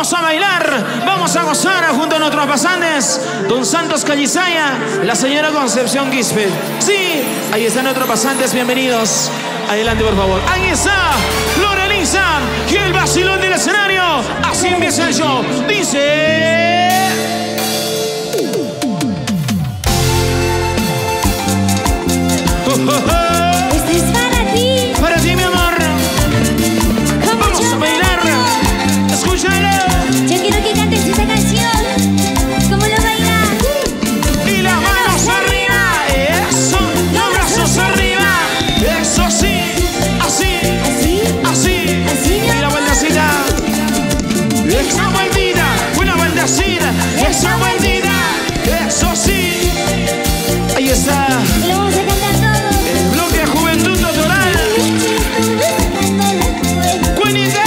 Vamos a bailar, vamos a gozar junto a nuestros pasantes. Don Santos Callisaya, la señora Concepción Quispe. Sí, ahí están nuestros pasantes, bienvenidos. Adelante, por favor. Ahí está, Lorelisa y el vacilón del escenario. Así empieza el show. Dice... Este es para ti. Para ti, mi amor. Vamos a bailar. Escúchalo. Yo quiero que cantes esta canción. ¿Cómo lo bailas? Y las manos arriba. Eso. Los brazos arriba. Eso sí. Así. ¿Así? Así. Así, mi Y la amor. vueltecita. Esa vueltita. Una vueltecita. Esa vueltita. Eso sí. Ahí está. Y lo vamos a cantar todo. El bloque de Juventud Total. Cuenita.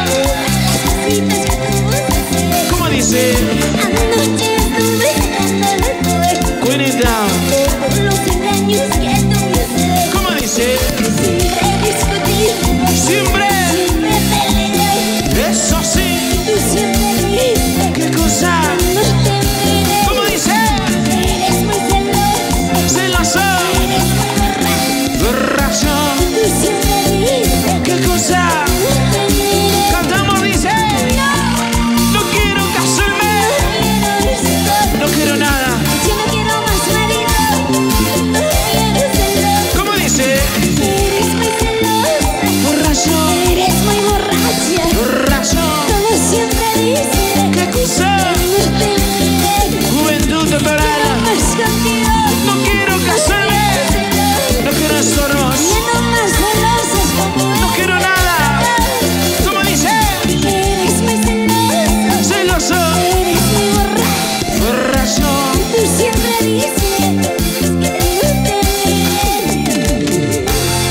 ¿Cómo dice? Anoche estuve sacándole fuego. Cuenita. Por los engaños que tú me haces. ¿Cómo dice? Siempre discutimos. Siempre. Siempre peleamos. Eso sí. Tú siempre dices. ¿Qué cosa? No te mires. ¿Cómo dice? Eres muy celoso. Celoso. Eres muy borracho. Borracho. Tú siempre dices. ¿Qué cosa? No te mires. Cantamos, dice. No quiero casarme. Quiero esto. No quiero nada. Yo no quiero más marido. No quiero celoso. ¿Cómo dice? Eres muy celosa. Borracho. Eres muy borracha. Borracho. Todo siempre dice. ¿Qué cosa? No te mires. Juventud Total. Más contigo. No quiero casarme. No quiero estorbos. Siendo más celosas como No quiero nada. ¿Cómo dice? eres muy celoso. Celoso. Eres muy borracho. Borracho. Tú siempre dices que no te mires.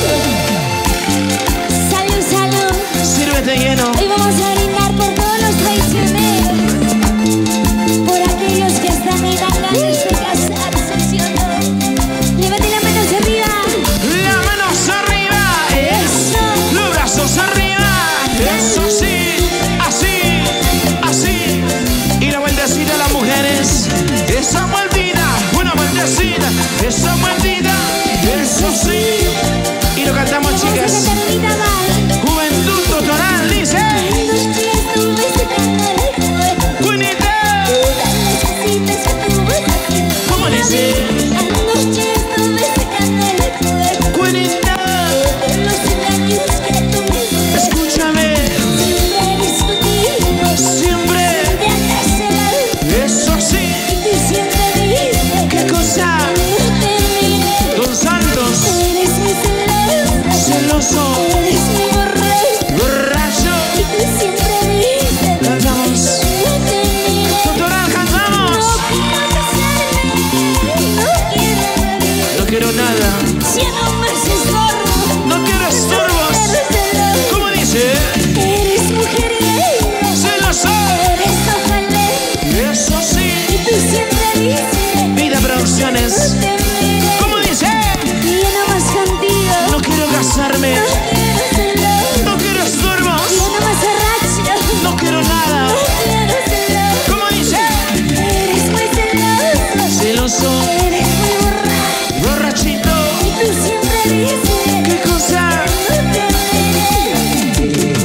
Salud, salud. Sírvete lleno. Hoy vamos a brindar por todos los traicioneros. Por aquellos que hasta me dan ganas de casarse, ¿sí o no? Levante las manos arriba. Las manos arriba. Eso. Los brazos arriba. Eso sí. Así. Así. Y la vueltecita a las mujeres. Esa vueltita. Una vueltecita. Esa vueltita. Eso sí. Y lo cantamos, Vamos a chicas. cantar ahorita más. Juventud Total dice. Anoche estuve sacándole fuego. Juanita. Necesitas que tú vuelvas. ¿Cómo dice? Anoche estuve sacándole fuego. Juanita. Por los engaños que tú me hiciste. Escúchame. Siempre discutimos. Siempre. Siempre andas celado. Eso sí. Y tú siempre dices. ¿Qué cosa? No te mires. Don Santos. Eres muy celosa. Celoso. Eres muy borracho. Borracho. Y tú siempre dices. Cantamos. No te mires. Total, cantamos. No quiero casarme. No quiero morir. No quiero nada. Siendo más estorbo. No quiero estorbos. Eres celoso. ¿Cómo dice? Eres mujeriego. Celoso. Eres ojalá. Eso sí. Y tú siempre dices. Vida Producciones. No te mires. ¿Cómo dice? Y yo nomás contigo. No quiero casarme. No quiero celoso. No quiero estorbos. Y yo nomás borracho. No quiero nada. No quiero celoso. ¿Cómo dice? Eres muy celoso. Celoso. Eres muy borracho. Borrachito. Y tú siempre dices. ¿Qué cosa? No te mires.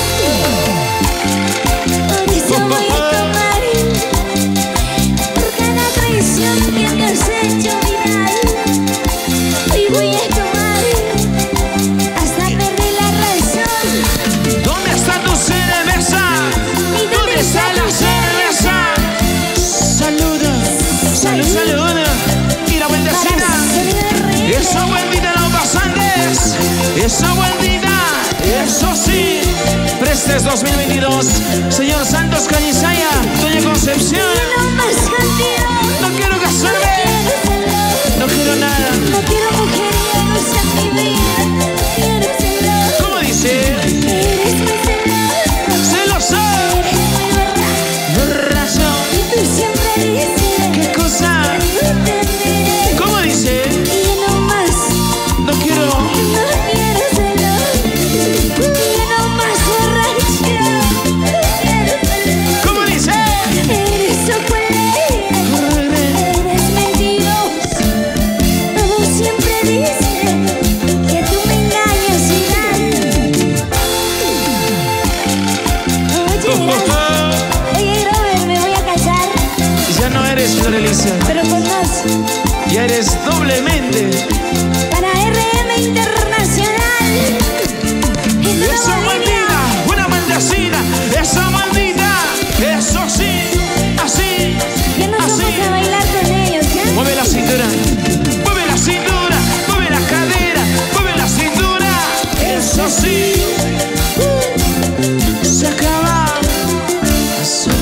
Por eso voy a tomar. Por cada traición que me has hecho mirar. Hoy voy a tomar. Hasta perder la razón. ¿Dónde está tu cerveza? ¿Y ¿Dónde está la cerveza? Saluda. Salud, salud. Y la vueltecita. Esa vueltita, los pasantes. Esa vueltita. Eso sí. Prestes 2022. Señor Santos Callisaya. Doña Concepción. No más contigo. No quiero casarme. Quiero celoso. No quiero nada. No quiero mujeriegos en mi vida. Quiero celoso. ¿Cómo dice? Eres muy celoso. Celoso. Eres muy borracho. Borracho. Y tú siempre dices. ¿Qué cosa? No te mires. ¿Cómo dice? Y yo nomás. No quiero. No quiero celoso. Y yo nomás borracho. No quiero celoso. Oye, Robert, me voy a casar. Ya no eres Florelisa. Pero con dos. Ya eres doblemente. Para RM Internacional. Esa maldita, una maldecida. Esa maldita. Eso sí, así. Ya nos vamos a bailar con ellos, ¿ya? Mueve la cintura. Mueve la cintura. Mueve la cadera. Mueve la cintura. Eso sí. Se acaba. Eso.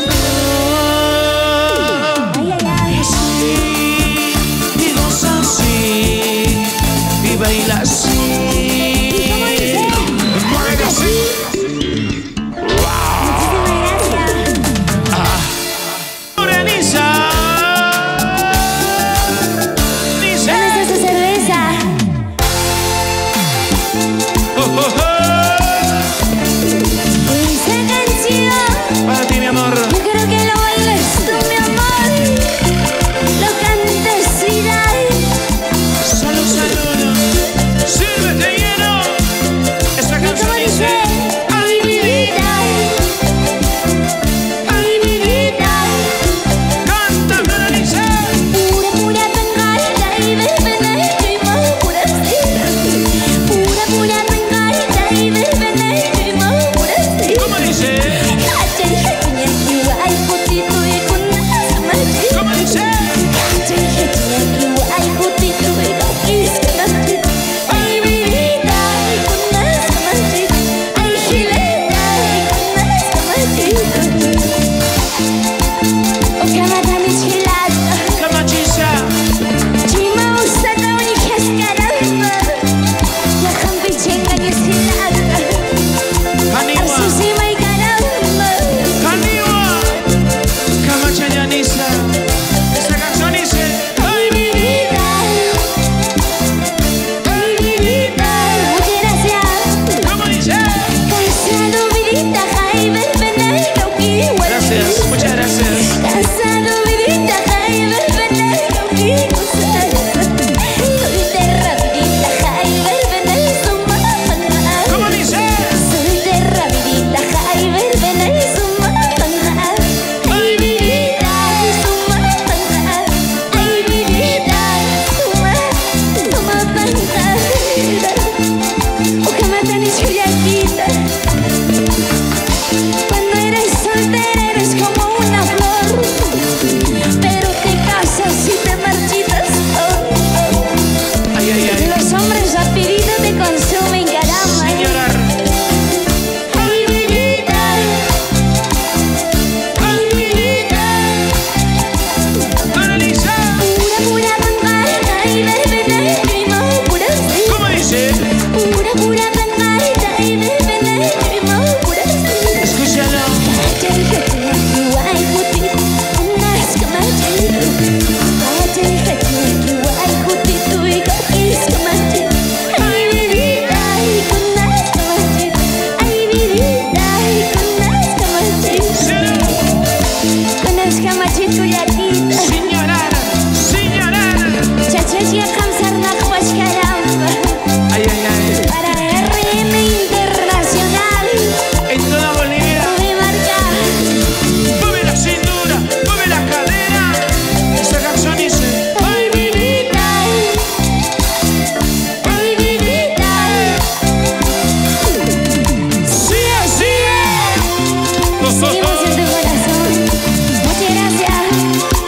Ay, ay, ay. Así. Y goza así. Y baila así. ¿Y cómo dice? Mueve así. Muchísimas gracias. Florelisa. Dice. ¿Dónde está su cerveza? Esa canción. Para ti, mi amor. Yo quiero que lo bailes tú, mi amor. Lo cantes y dale. Salud, salud. Sírvete lleno. Esta ¿Y canción cómo dice. dice? Ay, mi vida. Ay, mi vida. Canta, Florelisa. Pura, pura tangarita y verbenito y más pura sí. Pura, pura tangarita y verbenito y más pura sí. ¿Cómo dice? Hacen hacen ay putito y con las manos. ¿Cómo dice? Hacen ay putito y con las manos. Ay mi vida y con las manos. Ay gileta y con las manos. O kamata mi gilata. Camachisa. Chima usa kauni kascaramba. La campichenga y gilata. Caniwa. Arsusima y caramba. Caniwa. Camachañaniza. Esta canción dice. Ay mi vida. Ay mi vida. Muchas gracias. ¿Cómo dice? Casado vidita Jaime Benito Kiwa. Gracias, muchas gracias. Casado vidita Jaime Benito Kiwa. Soltera vidita Jaime Benito Mamá. ¿Cómo dice? Soltera vidita Jaime Benito Mamá. Ay mi vida, su mamá. Ay mi vida, su mamá. O que me tenéis chullaquita. Cuando eres soltera eres como una flor, pero te casas y te marchitas. Oh, oh. Ay, ay, ay. Los hombres rapidito te consumen, caramba. Sin llorar. Ay mi vida, ay mi vida. Florelisa. Pura, pura tangarita y verbenito y más pura sí. ¿Cómo dice? Pura, pura tangarita y verbenito y más pura sí. Escúchalo. Ay mi vida y con las camachis. Ay mi vida y con las camachis. Con las camachis chullaquitas. Sin llorar. Sin llorar. Chachachi a cansar na caramba. Ay, ay, ay. Para RM Internacional. En toda Bolivia. Tuve marca. Mueve la cintura. Mueve la cadera. Esta canción dice. Ay mi vida. Ay mi vida. Sigue, sigue. Seguimos en tu corazón. Muchas gracias.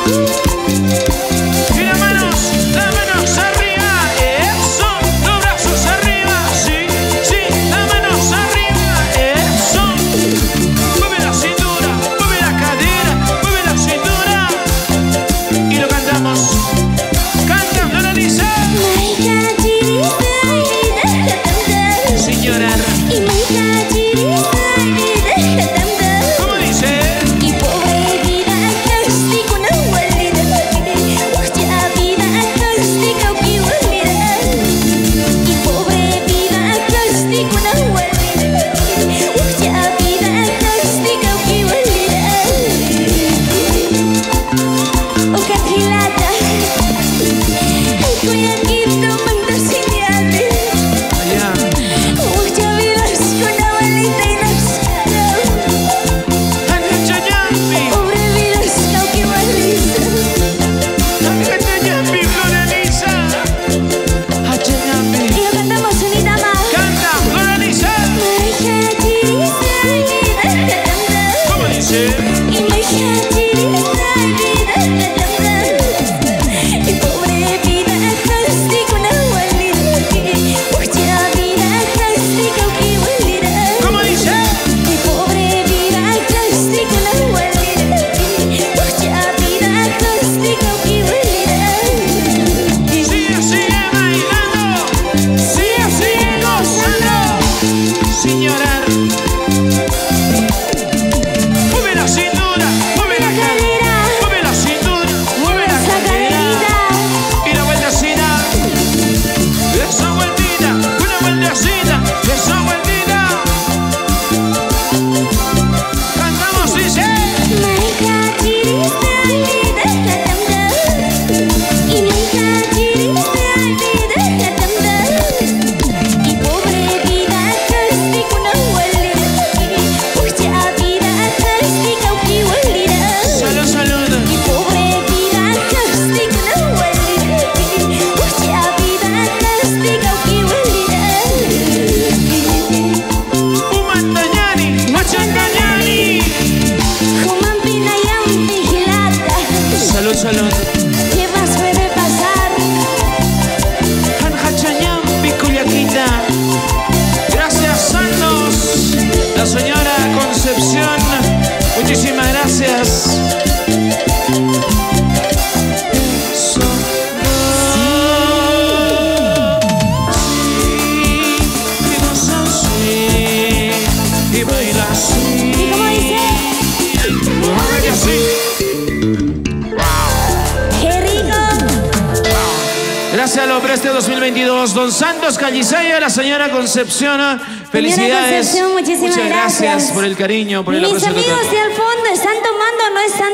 Gracias, López, este 2022. Don Santos Callisaya, la señora Concepción. Felicidades. Señora Concepción, muchísimas Muchas gracias por el cariño, por el Mis aprecio amigos total. de al fondo, ¿están tomando o no están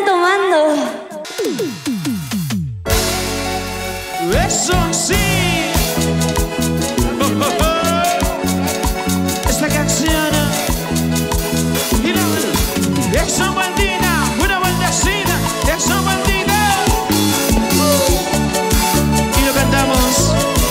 tomando? Eso sí. Esta canción. Eso bandina, una baldacina, eso bandina. Y lo cantamos.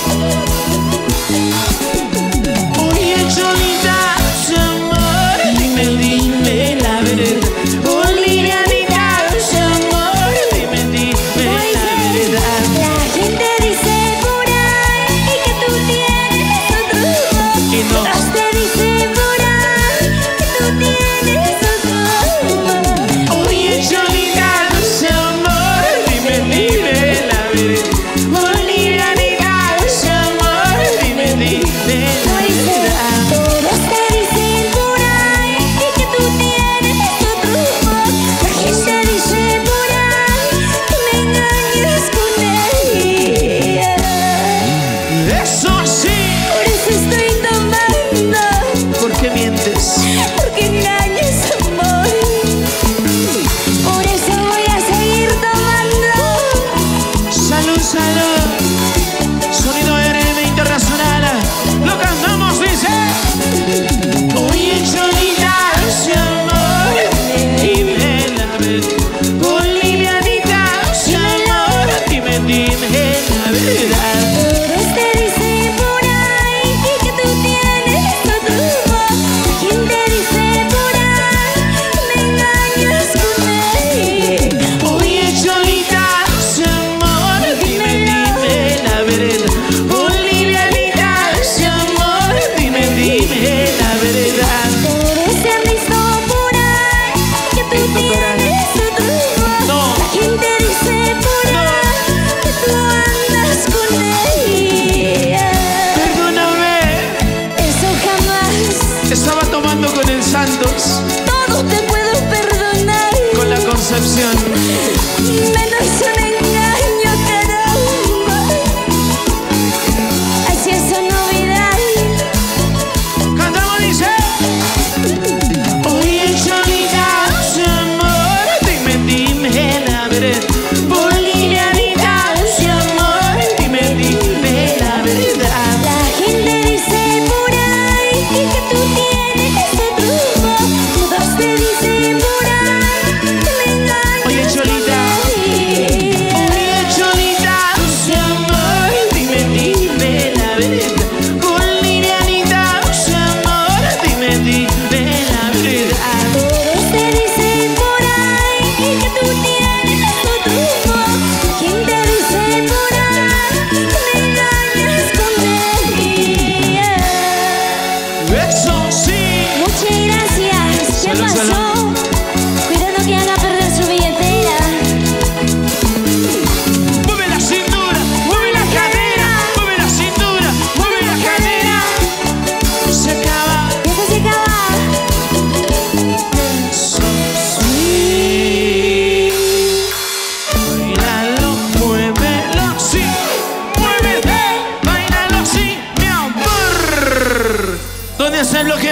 Oye, Cholita, su amor, dime la verdad. Bolivianita, su amor, dime la verdad. La gente dice por ahí que tú tienes otro rumbo. Y no. Otros te dicen por ahí que tú tienes otro rumbo. Oye, Cholita, su amor, dime la verdad. Bolivianita, su amor, dime la verdad. Todos te dicen por ahí que tú tienes otro rumbo. La gente dice por ahí que me engañas con ella. Eso sí. Por eso estoy tomando, ¿Por qué mientes? porque engañas amor. Por eso voy a seguir tomando. Salud, salud. Sonido RM Internacional. Lo cantamos, dice. Oye, Cholita, su amor, dime la verdad. Bolivianita, su amor, dime la verdad. Todos te dicen por ahí que tú tienes otro rumbo. La gente dice por ahí que me engañas con ella. Oye, Cholita, su amor, dime la verdad. Bolivianita, su amor, dime la verdad. Todos te han visto por ahí que tú tienes otro rumbo. No. La gente dice por ahí que tú andas con ella. Perdóname, Eso jamás. estaba tomando con el Santos, Todo te puedo perdonar, con la Concepción. menos un engaño, caramba. Así es una novedad. Cantamos, dice. Oye, Cholita, su amor, dime la verdad. Bolivianita, su amor, dime la verdad. La gente dice por ahí que tú tienes otro rumbo. Todos te dicen por ahí que me engañas. Oye, Cholita, con ella.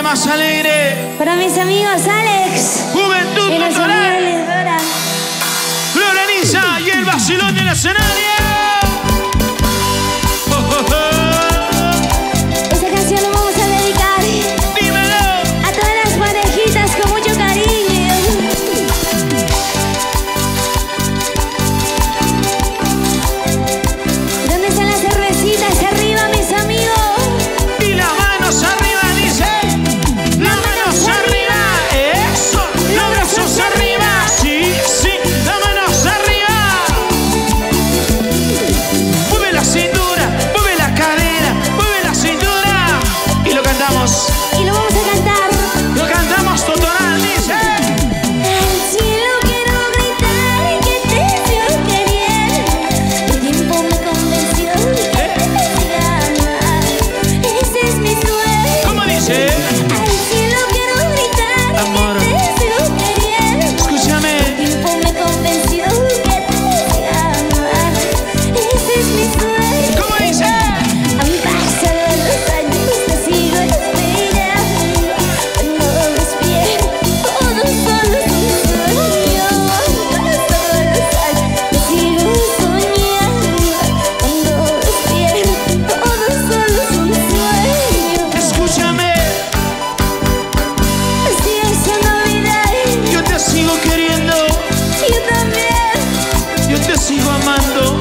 más alegre. Para mis amigos Alex Juventud y los Totoral. amigos Dora. Floreniza y el vacilón del escenario. Esta canción la vamos a dedicar Dímelo. a todas las parejitas con mucho cariño. ¿Dónde están las cervecitas? Arriba, mis amigos. Y las manos arriba, dice. Las manos arriba. Eso. Los brazos arriba. Sí, sí. Las manos arriba. Mueve la cintura. Mueve la cadera. Mueve la cintura. Y lo cantamos. Y lo vamos a cantar. Lo cantamos Totoral, dice. Al cielo quiero gritar que te sigo queriendo. El tiempo me convenció que te siga amar. Ese es mi sueño. ¿Cómo dice? Al cielo quiero gritar Amor. que te sigo queriendo. Escúchame. El tiempo me convenció que te siga amar. Ese es mi sueño. ¿Cómo dice? Han pasado los años, te sigo esperando. Cuando despierto, todo solo es un sueño. Han pasado los años, te sigo soñando. Cuando despierto, todo solo es un sueño. Escúchame. Así es una vida y Yo te sigo queriendo. yo también. Yo te sigo amando.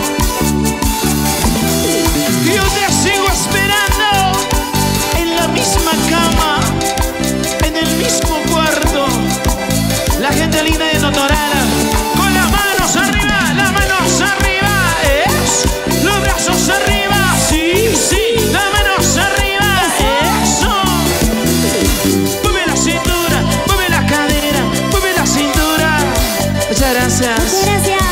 Yo te sigo esperando. En la misma cama. En el mismo cuarto. La gente linda de Totoral. Con las manos arriba. Las manos arriba. Los brazos arriba. Sí, sí. Las manos arriba. Eso. Mueve la cintura. Mueve la cadera. Mueve la cintura. Muchas gracias. Gracias.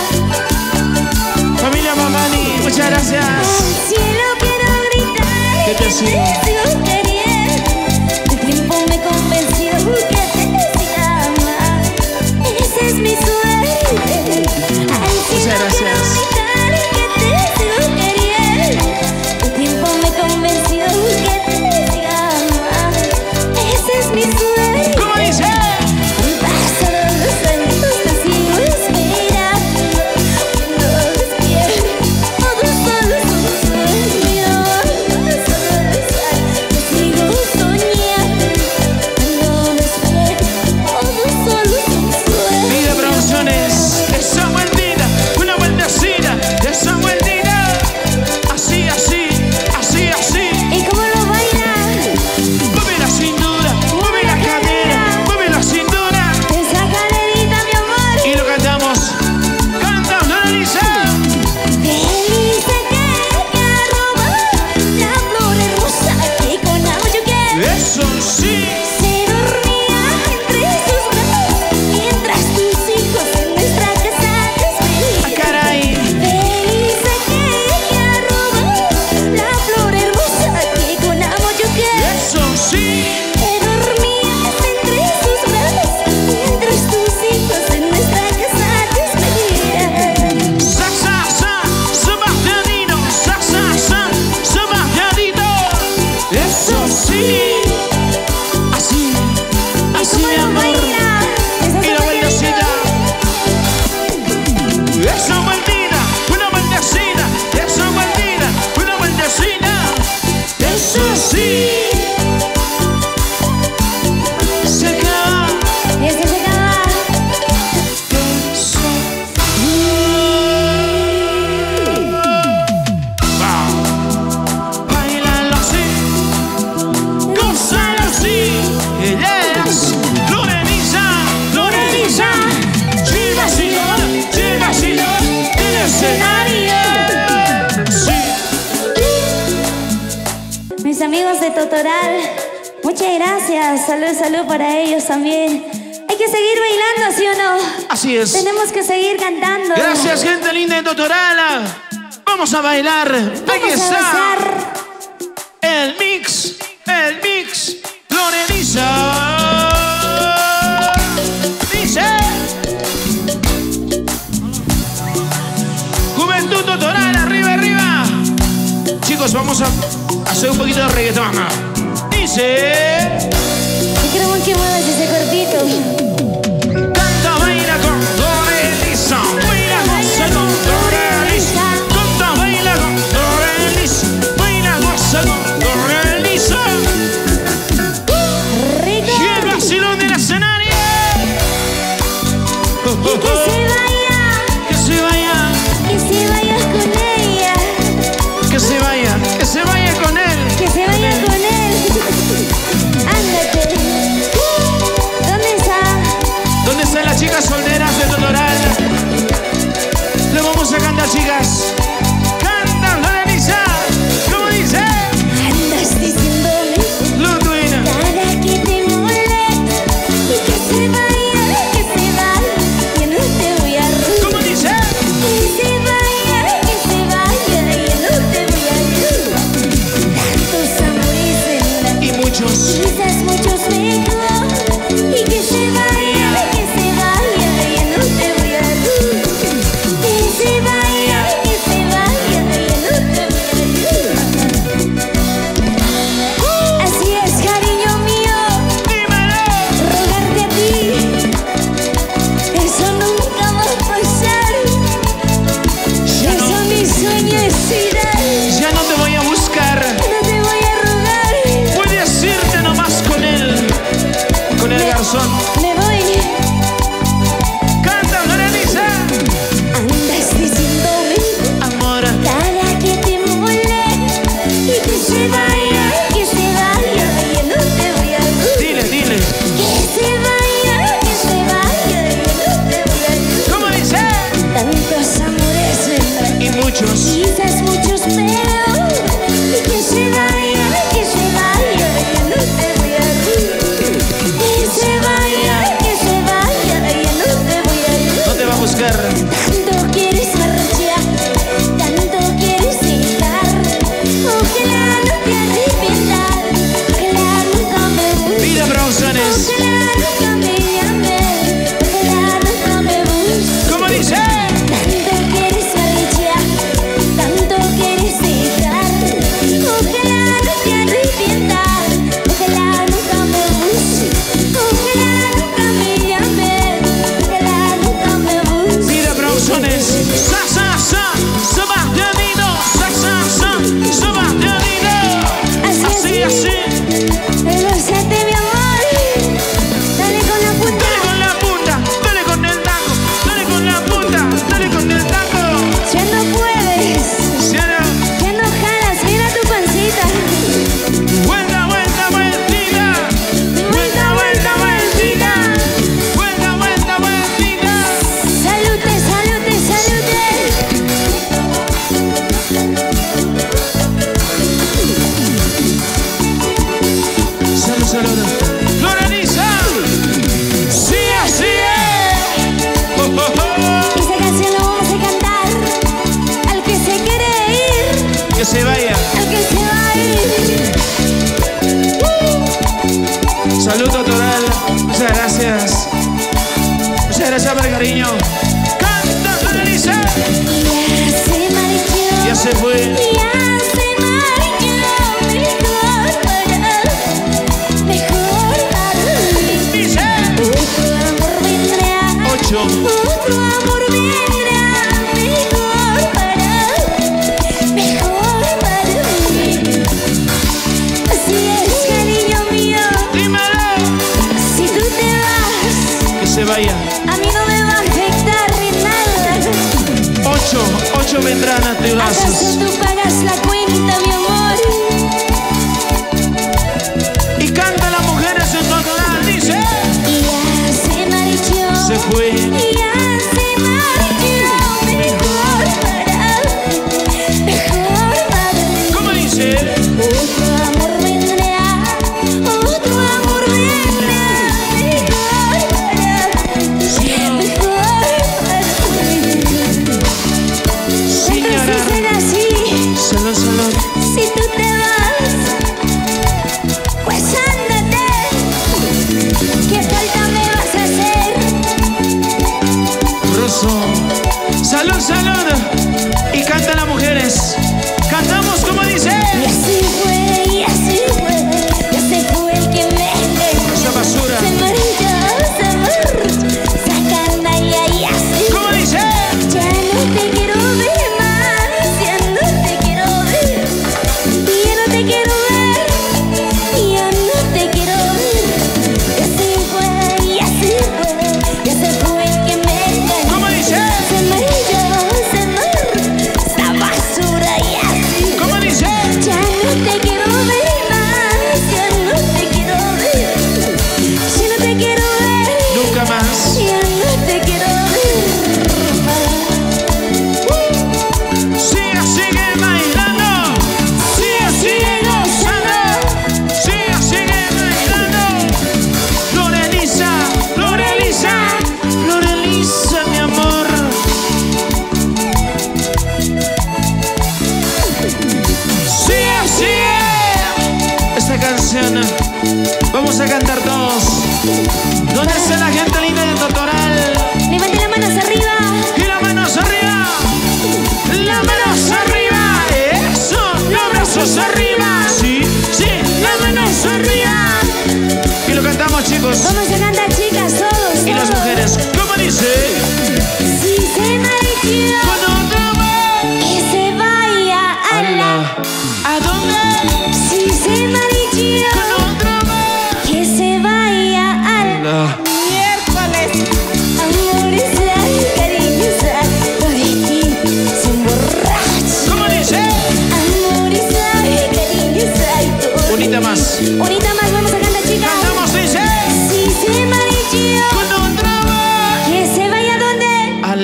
Familia Mamani, muchas gracias. Al cielo quiero gritar Que te sigo. queriendo. El tiempo me convenció que te siga amar. Ese es mi sueño. Al cielo gracias. quiero gritar que te sigo queriendo. El tiempo me convenció que te siga amar. Ese es mi sueño. ¿Cómo dice? Han pasado los años, te sigo esperando. Cuando despierto, todo solo es un sueño. Han pasado los años, te sigo soñando. Cuando despierto, todo solo es un sueño. Mira Producciones, esa vueltita, una vueltecita, esa vueltita. Así, así, así, así. ¿Y cómo lo bailan? Mueve la cintura, mueve la cadera, mueve la cintura. Esa caderita, mi amor. Y lo cantamos. Canta, Floreniza. Feliz de que arroba la flor hermosa que con amor yo quiero. Eso sí. Se dormía entre sus brazos mientras tus hijos en nuestra casa te Ah, esperaban. caray. Feliz de que arroba la flor hermosa que con amor yo quiero. Eso sí. Te dormías entre sus brazos mientras tus hijos en nuestra casa te esperaban. Sa, sa, sa, Sebastianino. Sa, sa, sa, Sebastianito. Eso sí. Así, así ¿Cómo mi lo amor. baila? Esa Y la vueltecita. Esa vueltita, una vueltecita. Esa vueltita, una vueltecita. Eso sí. Se acaba. Ese se acaba. Eso. Bailalo así. Gózalo así. Ella es Floreniza. Floreniza. Chiva Silón. Chiva Silón. El escenario. Sí. Mis amigos de Totoral, muchas gracias. Salud, salud para ellos también. Hay que seguir bailando, ¿sí o no? Así es. Tenemos que seguir cantando. Gracias, gente linda de Totoral. Vamos a bailar. Aquí Vamos a está gozar. el mix. Floreniza. Dice. Juventud Totoral, arriba, arriba. Chicos, vamos a hacer un poquito de reggaetón. Dice. que muevas ese cuerpito. Canta, baila con Dorelisa. Baila, goza con Dorelisa. Canta, baila con Dorelisa. Baila, goza con Dorelisa. Rico. Y el vacilón del escenario. Que se vaya. Que se vaya. Que se vaya con ella. Que se vaya. Que se vaya con él. Que se vaya con él. Ándate. ¿Dónde está? ¿Dónde están las chicas solteras de Totoral? Le vamos a cantar, chicas. Canta, Dorelisa. ¿Cómo dice? Andas diciéndome Ludwig. nada que te mole. Y que se vaya, que se vaya. Yo no te voy a robar. ¿Cómo dice? Que se vaya, que se vaya. Yo no te voy a robar. Tantos amores en la Y muchos. quizás muchos mejor. Y que se vaya, que se vaya. Yo no te voy a robar. Que se vaya, que se vaya. Yo no te voy a robar. Así es, cariño mío. Dímelo. Rogarte a ti, eso nunca va a pasar. Eso mi sueño es ir a Ya no te voy a buscar. no te voy a rogar. Puedes irte nomás con él. Con el garzón. Me voy, Canta, Dorelisa. andas diciéndome Amor. nada que te mole. Y que se vaya, yo no te voy a rogar. Dile, dile. Que se vaya, yo no te voy a rogar. ¿Cómo dice? Tantos amores en la Y muchos. quizás muchos pero y que se vaya, yo no te voy a rogar. Que se vaya, yo no te voy a rogar. No te va a buscar. Tanto quieres marchar, tanto quieres dejar. Ojalá no te arrepientas, ojalá nunca me busques. Vida Producciones. Ojalá nunca me llames, ojalá nunca me busques. ¿Cómo dice? Tanto quieres marchar, tanto quieres dejar. Ojalá no te arrepientas, ojalá nunca me busques. Ojalá nunca me llames, ojalá nunca me busques. Vida Producciones. Sa, sa, sa. Sebastianino. Sa, sa, sa. Sebastianino. Así, así. Gózate, mi amor. Dale con la punta. Dale con la punta. Dale con el taco. Dale con la punta. Dale con el taco. Ya no puedes, Cierra. ya no jalas. Mira tu pancita. Vuelta, vuelta, vueltita. Vuelta, vuelta, vueltita. Vuelta, vuelta, vueltita. Salute, salute, salute. Salud, salud. Dorelisa. Sí, así es. Oh, oh, oh. Esta canción la vamos a cantar al que se quiere ir, Que se vaya. al que se va a ir. Salud, Totoral. Muchas gracias. Muchas gracias por el cariño. Canta, Dorelisa. Ya se marchó. Ya se fue. Ya se marchó. Mejor para mí. Dice. Otro amor vendrá. 8. Otro amor vendrá. Mejor para mí. Así es, cariño mío. Dímelo. Si tú te vas, Que se vaya. a mí no me va a afectar en nada. 8 vendrán a tus ¿Acaso brazos. tú pagas la cuenta, mi amor? Y canta las mujeres en Totoral. Dice. Ya se marchó. Se fue. Ya se marchó. Mejor para mí. ¿Cómo dice? Otro amor vendrá. Otro amor vendrá. Mejor para mí. Señora. Entonces será así. Salud, salud. Si tú te vas, pues ándate. ¿Qué falta me vas a hacer? Ruso. Salud, salud. Y cantan las mujeres. Cantamos como dice. Y así fue, y así fue. Ese fue el que me engañó. Esa basura.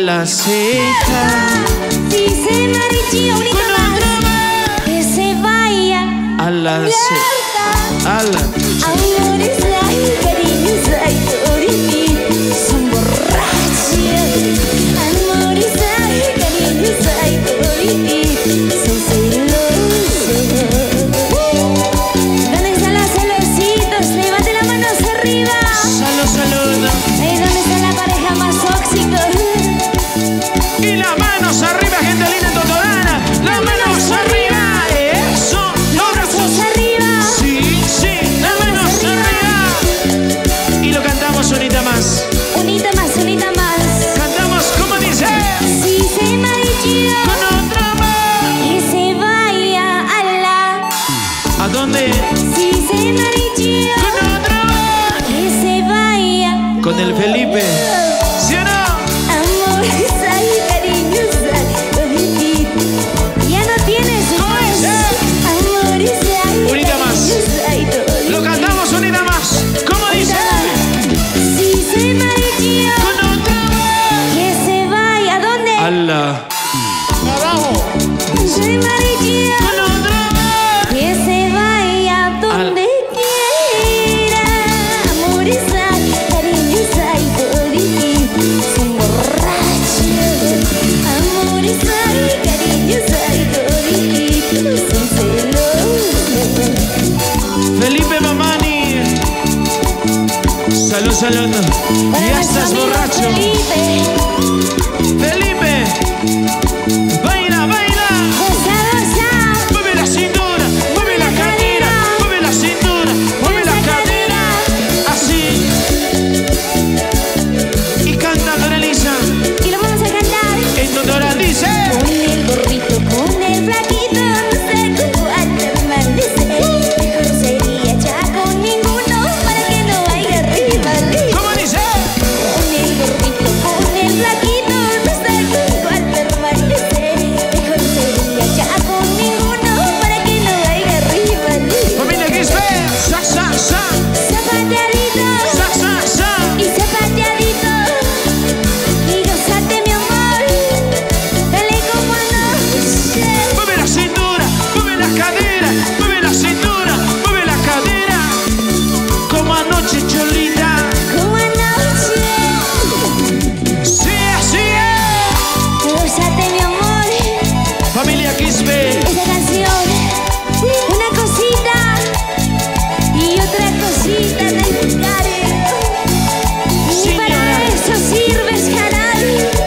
la ceja. Si se marchó ahorita más, que se vaya A la ceja. A la amores hay, cariños hay, ahorita son borrachos. Amores hay, cariños hay, ahorita son celosos. ¿Dónde están los celositos? Levante las manos arriba. Salud, salud. ¿Dónde está la pareja más tóxica? Y las manos arriba, gente linda totorana. Las manos arriba. Eso. Los brazos arriba. Sí, sí. Las manos arriba. Y lo cantamos unita más. Unita más, unita más. Cantamos como dice. Si se marchó, Con otra más. que se vaya a la. ¿A dónde? Si se marchó, Con otra más. que se vaya. Con el Felipe. ¿Sí o no? Amores hay, cariños hay, toditito. Ya no tienes más. Amores hay, Unita más. cariños hay, toditito. Lo cantamos unita más. ¿Cómo dice? Si se marchó, Con otra más. que se vaya. ¿A dónde? Ala. Se marchó, Con otra más. que se vaya donde quiera. Amores hay, cariños hay, toditito son borrachos. Amores hay, cariños hay, toditito son celosos. Felipe Mamani. Salud, salud. Para Ya nuestro estás amigo borracho. Felipe, Felipe. Baila, baila. goza, goza. Mueve la cintura. Mueve la cadera. Mueve la cintura. Mueve la cadera. Así. Y canta Dora Elisa. Y lo vamos a cantar. En Dora dice. Con el gorrito, con el flaquito, no sé con cuál permanecer. Mejor sería ya con ninguno para que no haya rivalidad. ¿Cómo dice? Con el gorrito, con el flaquito, no sé con cuál permanecer. Mejor sería ya con ninguno para que no haya rivalidad. Familia Quispe. Sa, sa, sa. Zapateadito Sa, sa, sa. y zapateadito. Y gozate mi amor, dale como anoche. Mueve la cintura. Mueve la cadera. Mueve la cintura. Mueve la cadera. Como anoche, cholita. Como anoche, Sí, así es. gozate mi amor. Familia Quispe. Esa canción, una cosita y otra cosita de cariño. Y para eso sirves canal.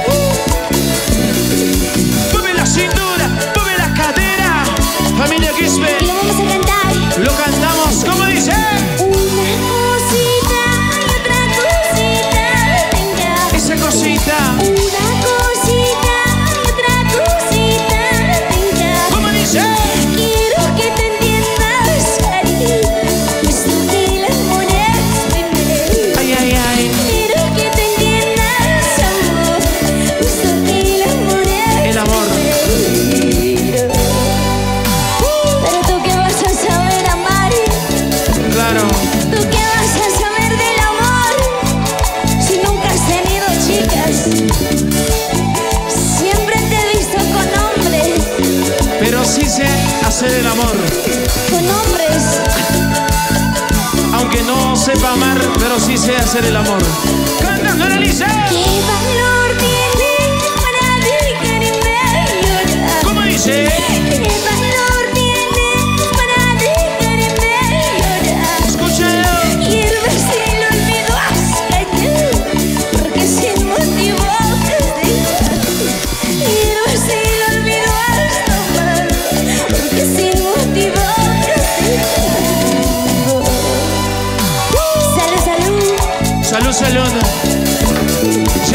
Mueve la cintura. Mueve la cadera. Familia Y Quispe. lo vamos a cantar. Lo cantamos como dice. Una cosita y otra cosita, venga. Esa cosita. Una cosita y otra cosita, venga. ¿Cómo dice? Quiero que te entiendas, cariño, puesto que el amor es primero. Ay, ay, ay. Quiero que te entiendas, amor, puesto que el amor es El amor. primero. Pero tú qué vas a saber amar, Claro. tú qué vas a saber del amor, si nunca has tenido chicas. Siempre te he visto con hombres, Pero sí sé hacer el amor. con hombres. Aunque no sepa amar, pero sí sé hacer el amor. Canta Dora Elisa. ¿Qué valor tiene para dejarme llorar? ¿Cómo dice? ¿Qué valor tiene para dejarme llorar? Escúchalo. Hierbas el olvido hasta allá, porque sin motivo hierbas el olvido hasta mal, porque sin motivo Salud, salud.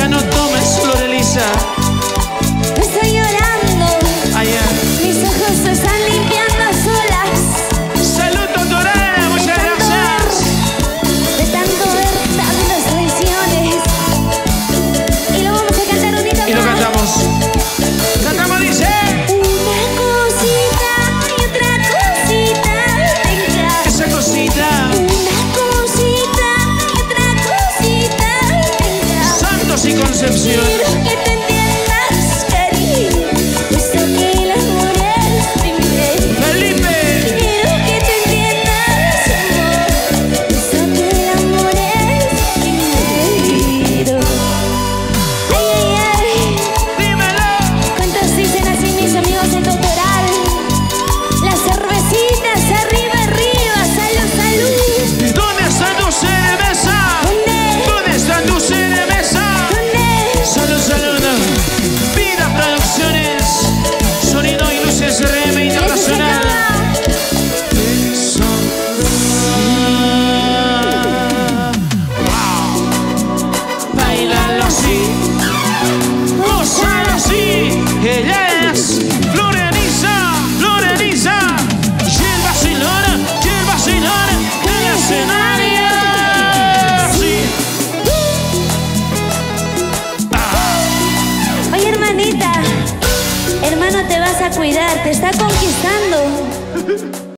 bonita. Hermano, te vas a cuidar, te está conquistando.